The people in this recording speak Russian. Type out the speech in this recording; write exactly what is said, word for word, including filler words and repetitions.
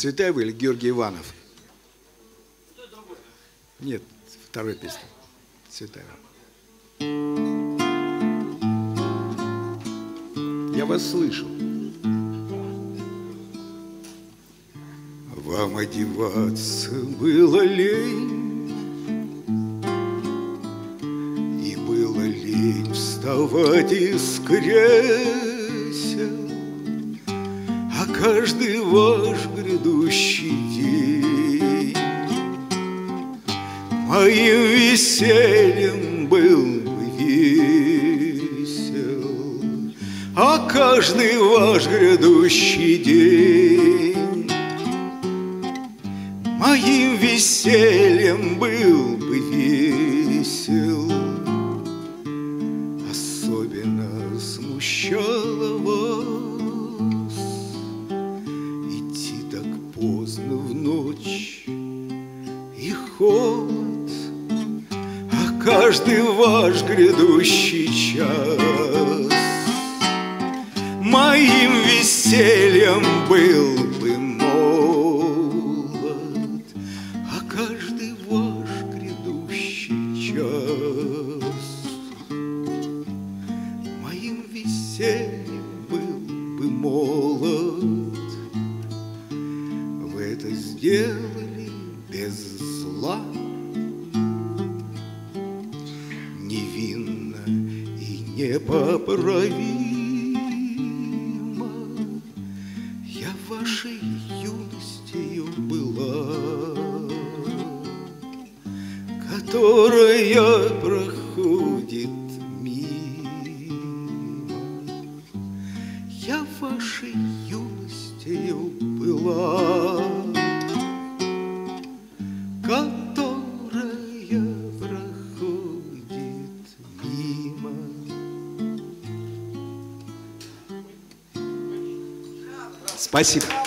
Цветаева или Георгий Иванов? Нет, второй песня. Цветаева. Я вас слышу. Вам одеваться было лень, и было лень вставать из кресел, а каждый ваш грядущий день моим весельем был бы весел, а каждый ваш грядущий день моим весельем был бы весел. Особенно смущало вас идти так поздно в ночь и холод, а каждый ваш грядущий час моим весельем был бы молод, а каждый ваш грядущий час моим весельем был бы молод. Вы это сделали без зла, невинно и непоправимо. Я вашей юностью была, которая проходит мимо. Я вашей юностью была, которая проходит мимо. Спасибо.